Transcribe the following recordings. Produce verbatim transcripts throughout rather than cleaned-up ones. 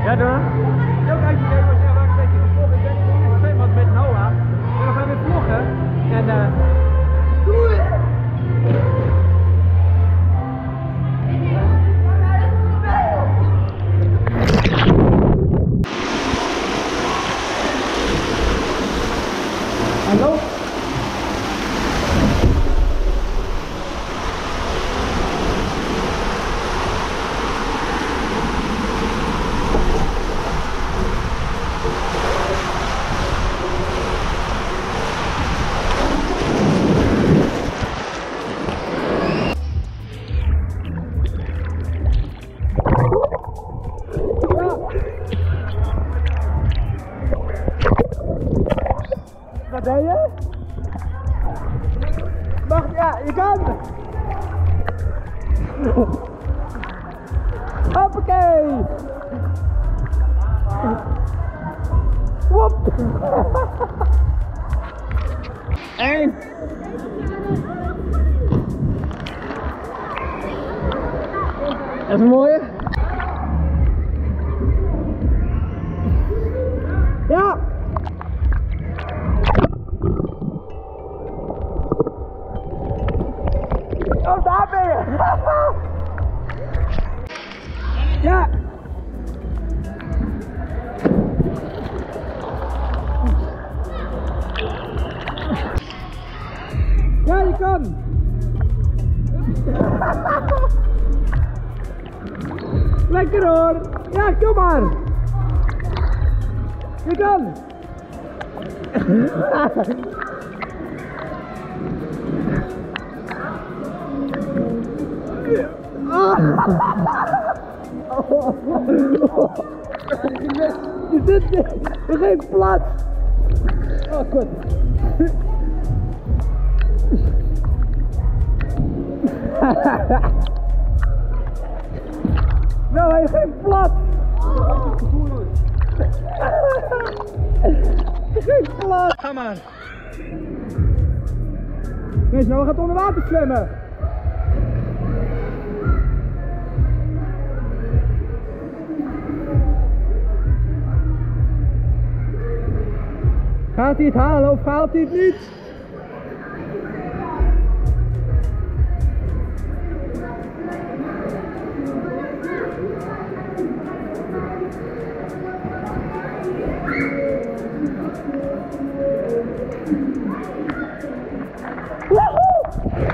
Ja, door. Ook als je kijkt, ja, wacht een beetje. Ik ben in het zwembad met Noah. En we gaan weer vloggen. En eh. Doei! Hallo? Wat deed je? Wacht, ja, je kan! Hoppakee! Woep! Eén! Dat is een mooie. Ja! Oh, daar ben je! Ja! Ja, je kan! Lekker hoor! Ja, kom maar! Je kan! Je zit niet, er geen plaats. Oh, goed. Nou, hij heeft geen plaats. Geen plaats. Ga maar. Wees nou, we gaan onder water zwemmen. Gaat hij het halen of haalt hij het niet? Woehoe!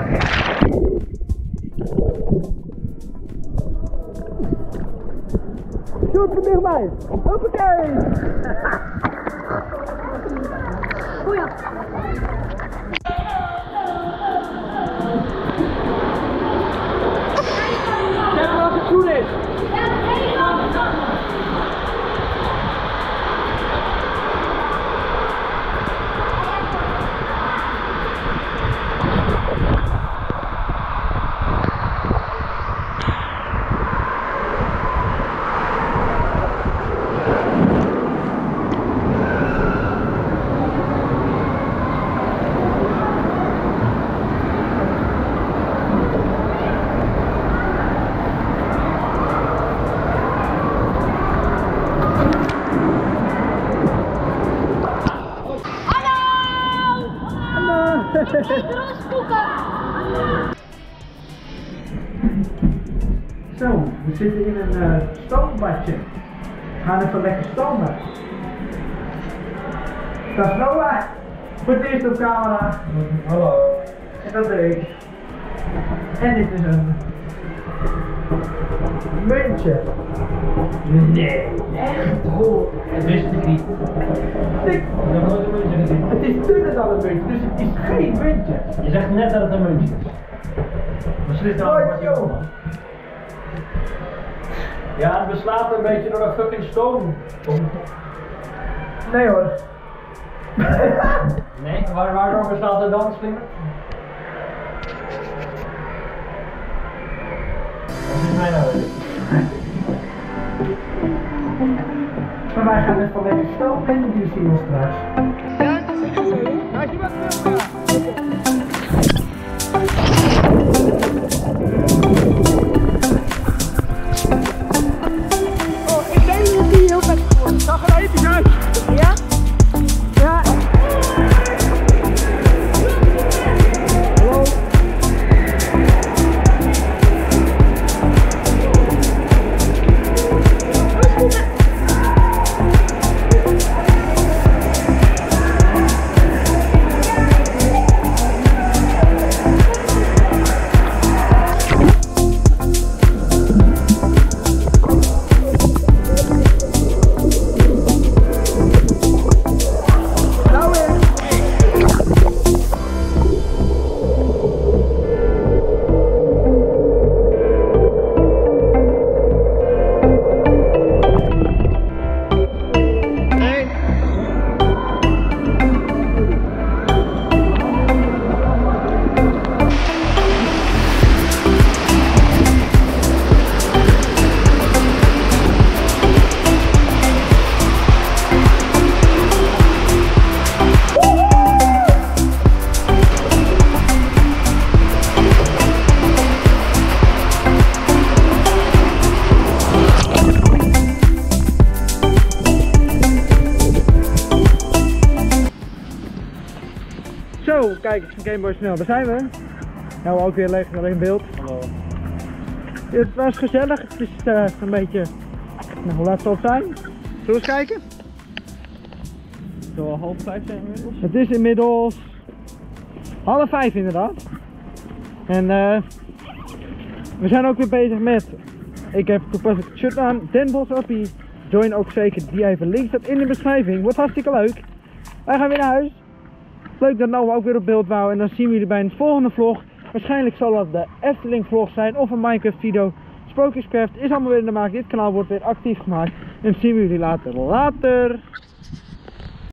Shoot er dichtbij! Hoppakee! Goeie. Zeg maar wat het goed is. Zo, we zitten in een uh, stoombadje. We gaan even lekker stomen. Dat is Noah. Voor het eerst op camera. Hallo. En dat ben ik. En dit is een muntje. Nee, echt hoor. Dat wist ik niet. Ik, Ik heb nooit een muntje gezien. het is dunner dan een muntje, dus het is geen muntje. Je zegt net dat het een muntje is. Misschien is het Mooi, wel een joh. Ja, het beslaat een beetje door een fucking stoom. Nee hoor. Nee, waar, waardoor beslaat het dan, slimmer? Dat is mijn nou. Maar wij gaan even lekker stomen en die zien we straks. Ja, dat is het zo. Als je wat wil, ja. Oh, ik denk dat die Zo, kijkers van Gameboy Snel, daar zijn we. Nou, ook weer leeg in beeld. Hallo. Het was gezellig, het is uh, een beetje, nou hoe laat zal het zijn? Zullen we eens kijken? Zo half vijf zijn we inmiddels? Het is inmiddels half vijf inderdaad. En uh, we zijn ook weer bezig met, ik heb toepasselijk het shirt aan, Den Bosch Appie. Join ook zeker die even, link staat in de beschrijving, wordt hartstikke leuk. Wij gaan weer naar huis. Leuk dat Noah ook weer op beeld wou en dan zien we jullie bij een volgende vlog. Waarschijnlijk zal dat de Efteling vlog zijn of een Minecraft video. Sprookjescraft is allemaal weer in de maak, dit kanaal wordt weer actief gemaakt. En zien we jullie later. Later!